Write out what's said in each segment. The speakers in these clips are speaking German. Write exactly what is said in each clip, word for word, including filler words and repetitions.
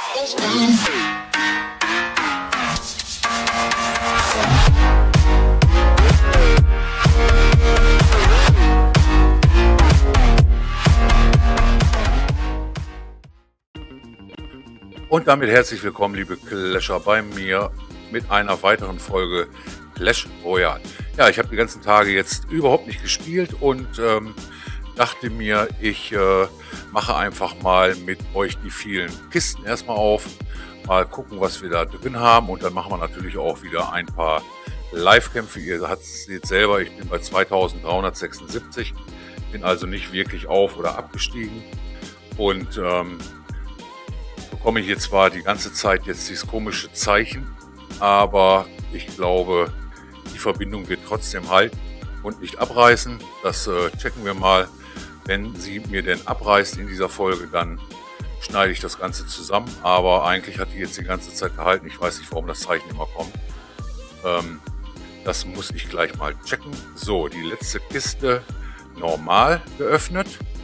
Und damit herzlich willkommen, liebe Clasher, bei mir mit einer weiteren Folge Clash Royale. Ja, ich habe die ganzen Tage jetzt überhaupt nicht gespielt und ähm, dachte mir, ich äh, mache einfach mal mit euch die vielen Kisten erstmal auf, mal gucken, was wir da drin haben, und dann machen wir natürlich auch wieder ein paar Live-Kämpfe. Ihr seht selber, ich bin bei zweitausenddreihundertsechsundsiebzig, bin also nicht wirklich auf- oder abgestiegen, und ähm, bekomme ich jetzt zwar die ganze Zeit jetzt dieses komische Zeichen, aber ich glaube, die Verbindung wird trotzdem halten und nicht abreißen. Das äh, checken wir mal. Wenn sie mir denn abreißt in dieser Folge, dann schneide ich das Ganze zusammen. Aber eigentlich hat die jetzt die ganze Zeit gehalten. Ich weiß nicht, warum das Zeichen immer kommt. Ähm, das muss ich gleich mal checken. So, die letzte Kiste normal geöffnet.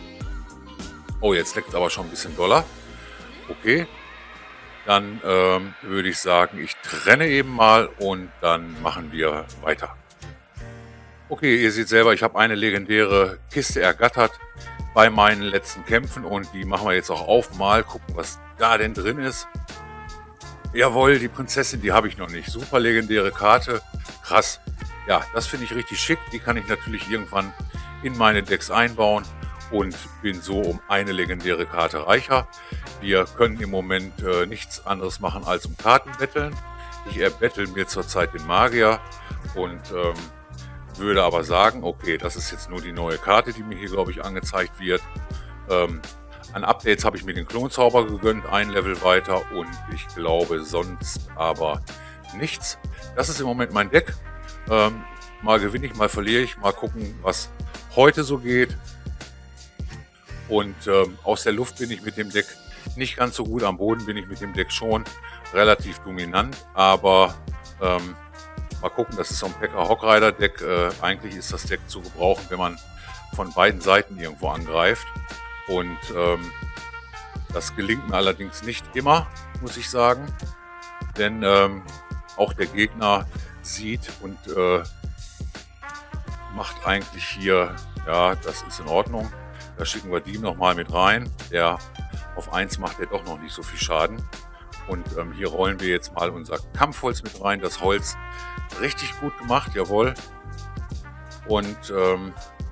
Oh, jetzt leckt es aber schon ein bisschen doller. Okay, dann ähm, würde ich sagen, ich trenne eben mal und dann machen wir weiter. Okay, ihr seht selber, ich habe eine legendäre Kiste ergattert bei meinen letzten Kämpfen, und die machen wir jetzt auch auf. Mal gucken, was da denn drin ist. Jawohl, die Prinzessin, die habe ich noch nicht. Super legendäre Karte, krass. Ja, das finde ich richtig schick. Die kann ich natürlich irgendwann in meine Decks einbauen und bin so um eine legendäre Karte reicher. Wir können im Moment äh, nichts anderes machen als um Karten betteln. Ich erbettel mir zurzeit den Magier und ähm, würde aber sagen, okay, das ist jetzt nur die neue Karte, die mir hier, glaube ich, angezeigt wird. Ähm, an Updates habe ich mir den Klonzauber gegönnt, ein Level weiter, und ich glaube sonst aber nichts. Das ist im Moment mein Deck. Ähm, mal gewinne ich, mal verliere ich. Mal gucken, was heute so geht. Und ähm, aus der Luft bin ich mit dem Deck nicht ganz so gut, am Boden bin ich mit dem Deck schon relativ dominant, aber ähm, mal gucken, das ist so ein P E K K A Hog Rider Deck. Äh, eigentlich ist das Deck zu gebrauchen, wenn man von beiden Seiten irgendwo angreift, und ähm, das gelingt mir allerdings nicht immer, muss ich sagen, denn ähm, auch der Gegner sieht und äh, macht eigentlich hier, ja, das ist in Ordnung. Da schicken wir die nochmal mit rein. Der auf eins macht der doch noch nicht so viel Schaden. Und ähm, hier rollen wir jetzt mal unser Kampfholz mit rein. Das Holz richtig gut gemacht, jawohl. Und ähm,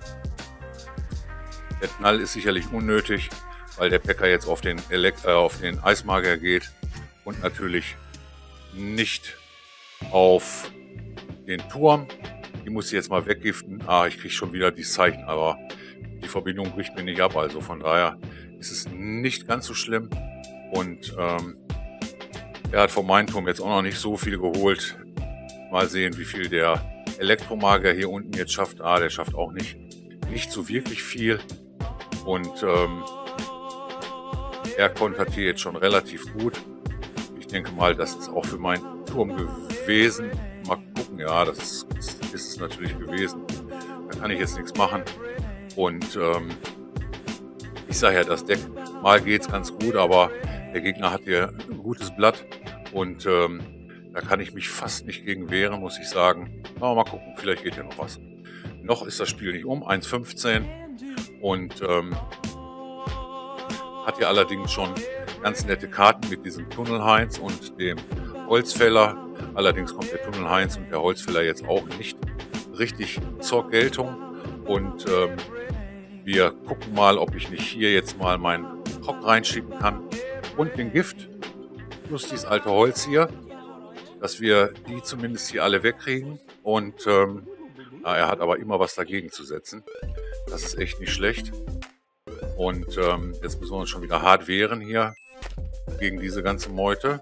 der Knall ist sicherlich unnötig, weil der P E K K A jetzt auf den, Elekt äh, auf den Eismagier geht und natürlich nicht auf den Turm. Die muss ich jetzt mal weggiften. Ah, ich kriege schon wieder dieses Zeichen, aber die Verbindung bricht mir nicht ab, also von daher ist es nicht ganz so schlimm. Und ähm, er hat vom meinem Turm jetzt auch noch nicht so viel geholt. Mal sehen, wie viel der Elektromagier hier unten jetzt schafft. Ah, der schafft auch nicht, nicht so wirklich viel. Und ähm, er kontert hier jetzt schon relativ gut. Ich denke mal, das ist auch für meinen Turm gewesen. Mal gucken, ja, das ist, ist es natürlich gewesen. Da kann ich jetzt nichts machen. Und ähm, ich sage ja, das Deck, mal geht's ganz gut, aber der Gegner hat hier ein gutes Blatt, und ähm, da kann ich mich fast nicht gegen wehren, muss ich sagen. Aber mal gucken, vielleicht geht hier noch was. Noch ist das Spiel nicht um, eins fünfzehn, und ähm, hat hier allerdings schon ganz nette Karten mit diesem Tunnelheinz und dem Holzfäller. Allerdings kommt der Tunnelheinz und der Holzfäller jetzt auch nicht richtig zur Geltung. Und ähm, wir gucken mal, ob ich nicht hier jetzt mal meinen Hock reinschicken kann und den Gift plus dieses alte Holz hier, dass wir die zumindest hier alle wegkriegen. Und ähm, na, er hat aber immer was dagegen zu setzen. Das ist echt nicht schlecht. Und ähm, jetzt müssen wir uns schon wieder hart wehren hier gegen diese ganze Meute.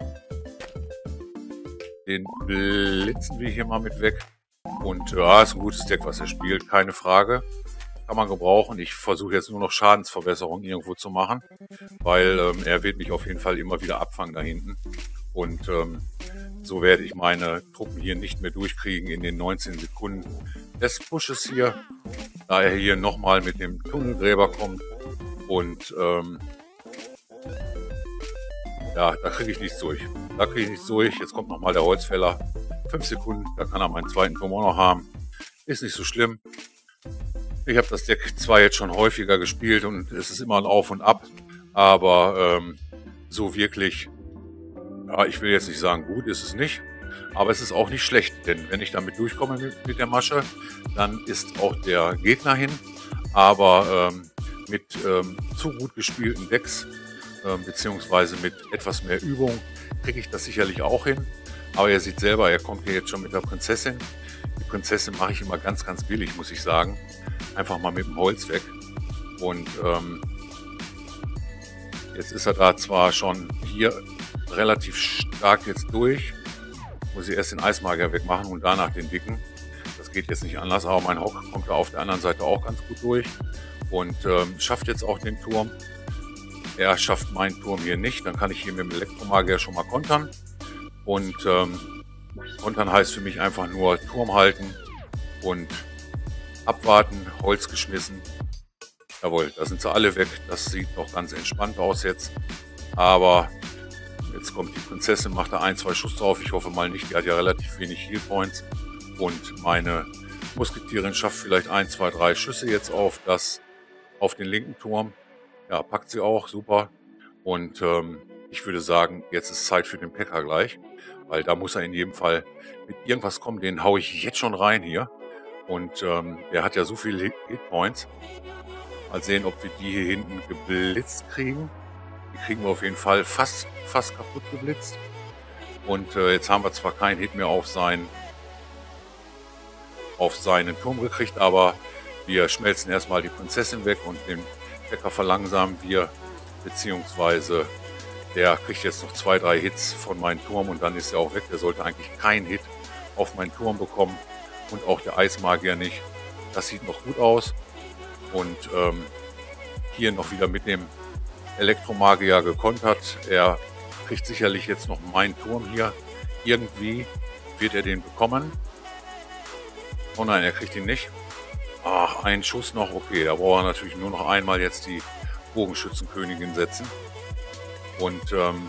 Den blitzen wir hier mal mit weg. Und ja, ist ein gutes Deck, was er spielt, keine Frage. Kann man gebrauchen. Ich versuche jetzt nur noch Schadensverbesserung irgendwo zu machen, weil ähm, er wird mich auf jeden Fall immer wieder abfangen da hinten. Und ähm, so werde ich meine Truppen hier nicht mehr durchkriegen in den neunzehn Sekunden des Pushes hier. Da er hier nochmal mit dem Tunnelgräber kommt. Und ähm, Ja, da kriege ich nichts durch. Da kriege ich nichts durch. Jetzt kommt nochmal der Holzfäller. Fünf Sekunden, da kann er meinen zweiten Turm auch noch haben. Ist nicht so schlimm. Ich habe das Deck zwar jetzt schon häufiger gespielt und es ist immer ein Auf und Ab, aber ähm, so wirklich, ja, ich will jetzt nicht sagen, gut ist es nicht, aber es ist auch nicht schlecht, denn wenn ich damit durchkomme mit, mit der Masche, dann ist auch der Gegner hin, aber ähm, mit ähm, zu gut gespielten Decks, ähm, beziehungsweise mit etwas mehr Übung, kriege ich das sicherlich auch hin, aber ihr seht selber, er kommt hier jetzt schon mit der Prinzessin. Die Prinzessin mache ich immer ganz, ganz billig, muss ich sagen. Einfach mal mit dem Holz weg. Und ähm, jetzt ist er da zwar schon hier relativ stark jetzt durch. Muss ich erst den Eismagier wegmachen und danach den dicken. Das geht jetzt nicht anders, aber mein Hock kommt da auf der anderen Seite auch ganz gut durch. Und ähm, schafft jetzt auch den Turm. Er schafft meinen Turm hier nicht. Dann kann ich hier mit dem Elektromagier schon mal kontern. Und ähm, kontern heißt für mich einfach nur Turm halten und abwarten, Holz geschmissen. Jawohl, da sind sie alle weg. Das sieht doch ganz entspannt aus jetzt. Aber jetzt kommt die Prinzessin, macht da ein, zwei Schuss drauf. Ich hoffe mal nicht, die hat ja relativ wenig Heal Points. Und meine Musketierin schafft vielleicht ein, zwei, drei Schüsse jetzt auf das, auf den linken Turm. Ja, packt sie auch, super. Und ähm, ich würde sagen, jetzt ist Zeit für den P.E.K.K.A gleich. Weil da muss er in jedem Fall mit irgendwas kommen. Den haue ich jetzt schon rein hier. Und ähm, der hat ja so viele Hitpoints. Mal sehen, ob wir die hier hinten geblitzt kriegen. Die kriegen wir auf jeden Fall fast, fast kaputt geblitzt. Und äh, jetzt haben wir zwar keinen Hit mehr auf seinen, auf seinen Turm gekriegt, aber wir schmelzen erstmal die Prinzessin weg und den P.E.K.K.A verlangsamen wir, beziehungsweise der kriegt jetzt noch zwei, drei Hits von meinem Turm und dann ist er auch weg. Der sollte eigentlich keinen Hit auf meinen Turm bekommen. Und auch der Eismagier nicht. Das sieht noch gut aus. Und ähm, hier noch wieder mit dem Elektromagier gekontert. Er kriegt sicherlich jetzt noch meinen Turm hier. Irgendwie wird er den bekommen. Oh nein, er kriegt ihn nicht. Ach, einen Schuss noch. Okay, da braucht er natürlich nur noch einmal jetzt die Bogenschützenkönigin setzen. Und ähm,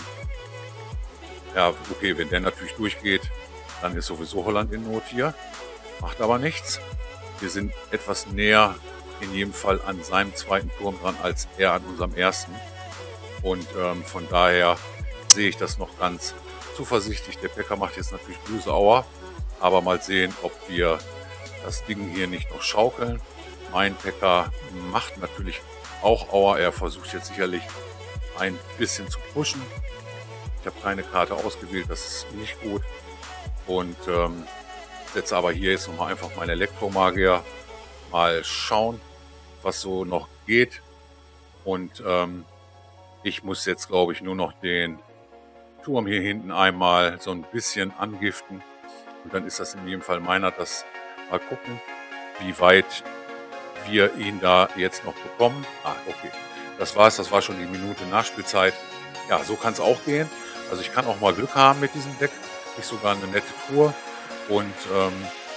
ja, okay, wenn der natürlich durchgeht, dann ist sowieso Holland in Not hier. Macht aber nichts. Wir sind etwas näher in jedem Fall an seinem zweiten Turm dran als er an unserem ersten. Und ähm, von daher sehe ich das noch ganz zuversichtlich. Der P.E.K.K.A macht jetzt natürlich böse Aua. Aber mal sehen, ob wir das Ding hier nicht noch schaukeln. Mein P.E.K.K.A macht natürlich auch Aua. Er versucht jetzt sicherlich ein bisschen zu pushen. Ich habe keine Karte ausgewählt, das ist nicht gut. Und ähm, setze aber hier jetzt nochmal einfach meinen Elektromagier. Mal schauen, was so noch geht. Und ähm, ich muss jetzt, glaube ich, nur noch den Turm hier hinten einmal so ein bisschen angiften. Und dann ist das in jedem Fall meiner. Das mal gucken, wie weit wir ihn da jetzt noch bekommen. Ah, okay. Das war's. Das war schon die Minute Nachspielzeit. Ja, so kann es auch gehen. Also ich kann auch mal Glück haben mit diesem Deck. Ich sogar eine nette Tour. Und ähm,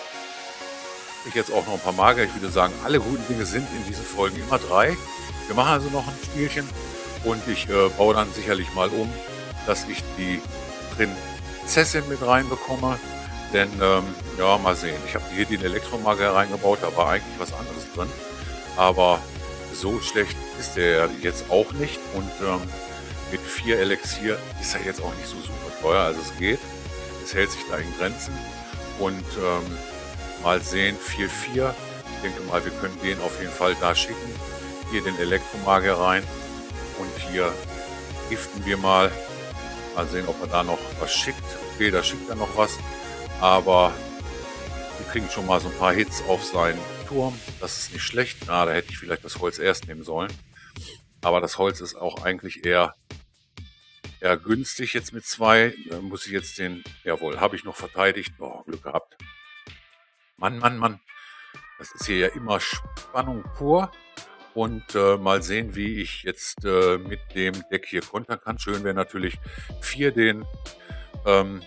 ich jetzt auch noch ein paar Magier. Ich würde sagen, alle guten Dinge sind in diesen Folgen immer drei. Wir machen also noch ein Spielchen. Und ich äh, baue dann sicherlich mal um, dass ich die Prinzessin mit reinbekomme. Denn, ähm, ja, mal sehen. Ich habe hier den Elektromagier reingebaut. Da war eigentlich was anderes drin. Aber so schlecht ist der jetzt auch nicht. Und ähm, mit vier Elixier ist er jetzt auch nicht so super teuer. Also es geht. Es hält sich da in Grenzen. Und ähm, mal sehen, vier vier. Ich denke mal, wir können den auf jeden Fall da schicken. Hier den Elektromagier rein. Und hier giften wir mal. Mal sehen, ob er da noch was schickt. Okay, da schickt er noch was. Aber wir kriegen schon mal so ein paar Hits auf seinen Turm. Das ist nicht schlecht. Na, da hätte ich vielleicht das Holz erst nehmen sollen. Aber das Holz ist auch eigentlich eher, eher günstig jetzt mit zwei. Da muss ich jetzt den... Jawohl, habe ich noch verteidigt. Oh, Glück gehabt. Mann, Mann, Mann. Das ist hier ja immer Spannung pur. Und äh, mal sehen, wie ich jetzt äh, mit dem Deck hier kontern kann. Schön wäre natürlich vier den... Ähm,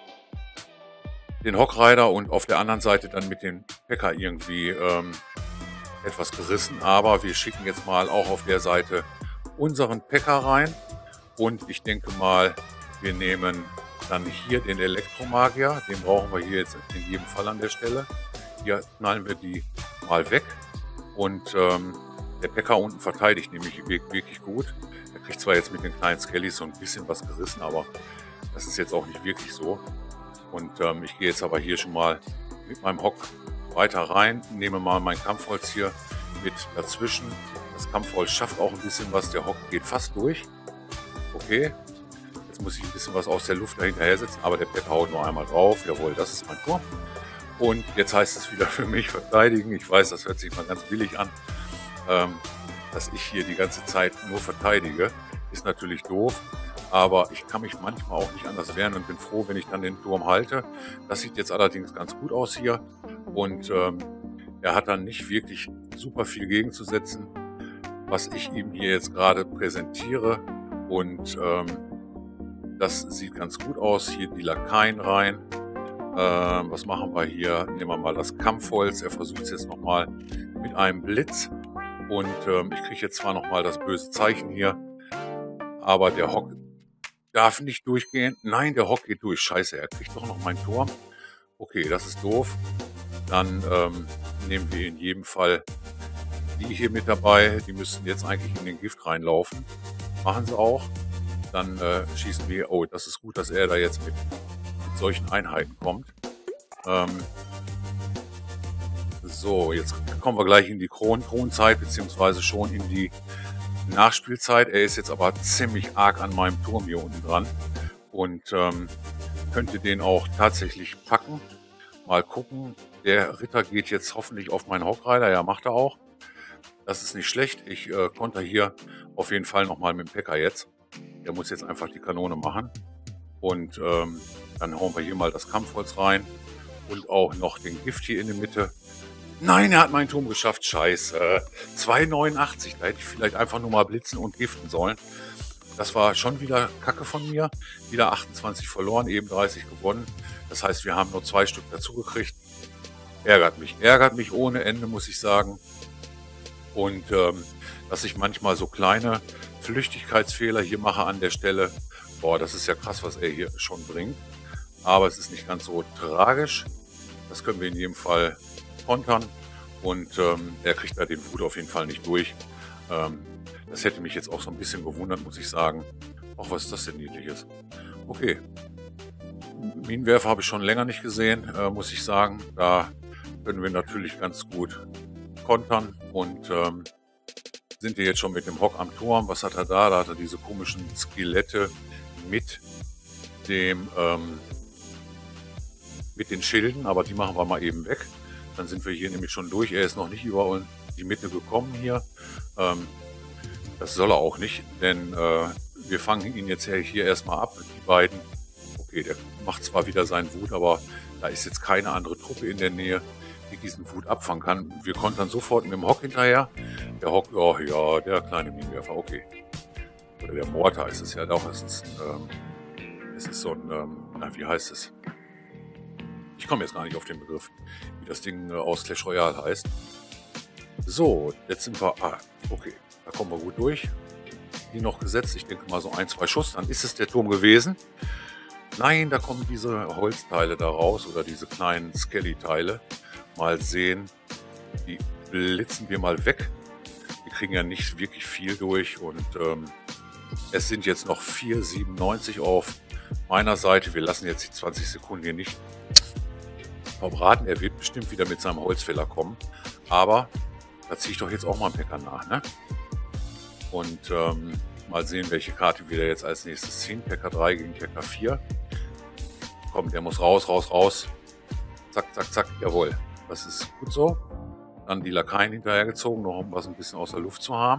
den Hockrider und auf der anderen Seite dann mit dem P.E.K.K.A irgendwie ähm, etwas gerissen. Aber wir schicken jetzt mal auch auf der Seite unseren P.E.K.K.A rein. Und ich denke mal, wir nehmen dann hier den Elektromagier. Den brauchen wir hier jetzt in jedem Fall an der Stelle. Hier knallen wir die mal weg. Und ähm, der P.E.K.K.A. unten verteidigt nämlich wirklich gut. Er kriegt zwar jetzt mit den kleinen Skellys so ein bisschen was gerissen, aber das ist jetzt auch nicht wirklich so. Und ähm, ich gehe jetzt aber hier schon mal mit meinem Hock weiter rein, nehme mal mein Kampfholz hier mit dazwischen. Das Kampfholz schafft auch ein bisschen was, der Hock geht fast durch. Okay, jetzt muss ich ein bisschen was aus der Luft dahinterher setzen, aber der P.E.K.K.A. haut nur einmal drauf. Jawohl, das ist mein Turm. Und jetzt heißt es wieder für mich verteidigen. Ich weiß, das hört sich mal ganz billig an, ähm, dass ich hier die ganze Zeit nur verteidige. Ist natürlich doof. Aber ich kann mich manchmal auch nicht anders wehren und bin froh, wenn ich dann den Turm halte. Das sieht jetzt allerdings ganz gut aus hier. Und ähm, er hat dann nicht wirklich super viel gegenzusetzen, was ich ihm hier jetzt gerade präsentiere. Und ähm, das sieht ganz gut aus. Hier die Lakaien rein. Ähm, was machen wir hier? Nehmen wir mal das Kampfholz. Er versucht es jetzt nochmal mit einem Blitz. Und ähm, ich kriege jetzt zwar nochmal das böse Zeichen hier, aber der Hock darf nicht durchgehen. Nein, der Hock geht durch. Scheiße, er kriegt doch noch meinen Turm. Okay, das ist doof. Dann ähm, nehmen wir in jedem Fall die hier mit dabei. Die müssten jetzt eigentlich in den Gift reinlaufen. Machen sie auch. Dann äh, schießen wir... Oh, das ist gut, dass er da jetzt mit, mit solchen Einheiten kommt. Ähm, so, jetzt kommen wir gleich in die Kron Kronzeit, beziehungsweise schon in die Nachspielzeit. Er ist jetzt aber ziemlich arg an meinem Turm hier unten dran und ähm, könnte den auch tatsächlich packen. Mal gucken. Der Ritter geht jetzt hoffentlich auf meinen Hockreiter. Ja, macht er auch. Das ist nicht schlecht. Ich äh, konnte hier auf jeden Fall nochmal mit dem P.E.K.K.A. jetzt. Der muss jetzt einfach die Kanone machen. Und ähm, dann hauen wir hier mal das Kampfholz rein und auch noch den Gift hier in die Mitte. Nein, er hat meinen Turm geschafft. Scheiße. zwei neunundachtzig. Da hätte ich vielleicht einfach nur mal blitzen und giften sollen. Das war schon wieder Kacke von mir. Wieder achtundzwanzig verloren, eben dreißig gewonnen. Das heißt, wir haben nur zwei Stück dazu gekriegt. Ärgert mich. Ärgert mich ohne Ende, muss ich sagen. Und ähm, dass ich manchmal so kleine Flüchtigkeitsfehler hier mache an der Stelle. Boah, das ist ja krass, was er hier schon bringt. Aber es ist nicht ganz so tragisch. Das können wir in jedem Fall kontern und ähm, er kriegt da den Wut auf jeden Fall nicht durch. Ähm, das hätte mich jetzt auch so ein bisschen gewundert, muss ich sagen. Ach, was ist das denn Niedliches? Okay. Minenwerfer habe ich schon länger nicht gesehen, äh, muss ich sagen. Da können wir natürlich ganz gut kontern und ähm, sind wir jetzt schon mit dem Hock am Turm. Was hat er da? Da hat er diese komischen Skelette mit dem ähm, mit den Schilden, aber die machen wir mal eben weg. Dann sind wir hier nämlich schon durch. Er ist noch nicht über die Mitte gekommen hier. Ähm, das soll er auch nicht, denn äh, wir fangen ihn jetzt hier erstmal ab, die beiden. Okay, der macht zwar wieder seinen Wut, aber da ist jetzt keine andere Truppe in der Nähe, die diesen Wut abfangen kann. Wir kontern sofort mit dem Hock hinterher. Der Hock, oh ja, der kleine Minenwerfer, okay. Oder der Mortar ist es ja doch. Es ist, ähm, es ist so ein, ähm, na, wie heißt es? Ich komme jetzt gar nicht auf den Begriff, wie das Ding äh, aus Clash Royale heißt. So, jetzt sind wir... Ah, okay, da kommen wir gut durch. Die noch gesetzt, ich denke mal so ein, zwei Schuss, dann ist es der Turm gewesen. Nein, da kommen diese Holzteile da raus oder diese kleinen Skelly-Teile. Mal sehen, die blitzen wir mal weg. Wir kriegen ja nicht wirklich viel durch und ähm, es sind jetzt noch vier siebenundneunzig auf meiner Seite. Wir lassen jetzt die zwanzig Sekunden hier nicht verbraten. Er wird bestimmt wieder mit seinem Holzfäller kommen, aber da ziehe ich doch jetzt auch mal einen P.E.K.K.A. nach, ne? Und ähm, mal sehen, welche Karte wir da jetzt als nächstes ziehen. P E K K A drei gegen P E K K A vier. Komm, der muss raus, raus, raus. Zack, zack, zack. Jawohl. Das ist gut so. Dann die Lakaien hinterhergezogen, noch um was ein bisschen aus der Luft zu haben.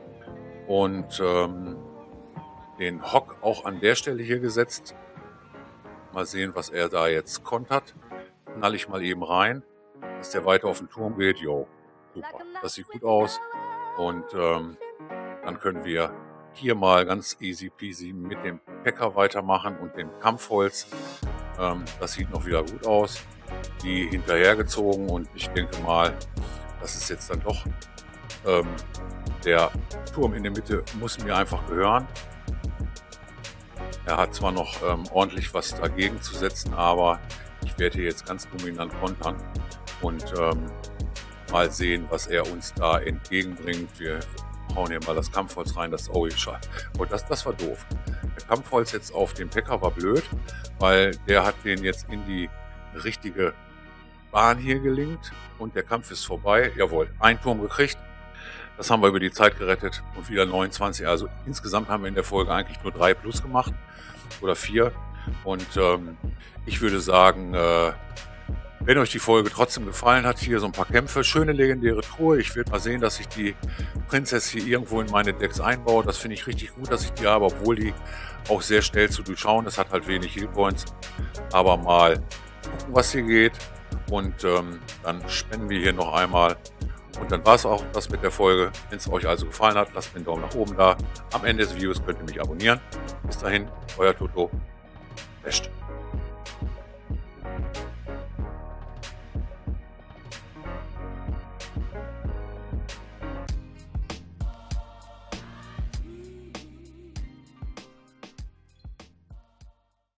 Und ähm, den Hock auch an der Stelle hier gesetzt. Mal sehen, was er da jetzt kontert. Knall ich mal eben rein, dass der weiter auf den Turm geht. Jo, super. Das sieht gut aus. Und ähm, dann können wir hier mal ganz easy peasy mit dem P E K K A weitermachen und dem Kampfholz. Ähm, das sieht noch wieder gut aus. Die hinterhergezogen und ich denke mal, das ist jetzt dann doch ähm, der Turm in der Mitte muss mir einfach gehören. Er hat zwar noch ähm, ordentlich was dagegen zu setzen, aber ich werde hier jetzt ganz dominant kontern und ähm, mal sehen, was er uns da entgegenbringt. Wir hauen hier mal das Kampfholz rein. Das, oh, oh das, das war doof. Der Kampfholz jetzt auf den Pekka war blöd, weil der hat den jetzt in die richtige Bahn hier gelinkt und der Kampf ist vorbei. Jawohl, ein Turm gekriegt. Das haben wir über die Zeit gerettet und wieder neunundzwanzig. Also insgesamt haben wir in der Folge eigentlich nur drei plus gemacht oder vier. Und ähm, ich würde sagen, äh, wenn euch die Folge trotzdem gefallen hat, hier so ein paar Kämpfe, schöne legendäre Truhe. Ich werde mal sehen, dass ich die Prinzess hier irgendwo in meine Decks einbaue. Das finde ich richtig gut, dass ich die habe, obwohl die auch sehr schnell zu durchschauen ist. Hat halt wenig Healpoints. Aber mal gucken, was hier geht. Und ähm, dann spenden wir hier noch einmal. Und dann war es auch das mit der Folge. Wenn es euch also gefallen hat, lasst mir einen Daumen nach oben da. Am Ende des Videos könnt ihr mich abonnieren. Bis dahin, euer Toto. Best.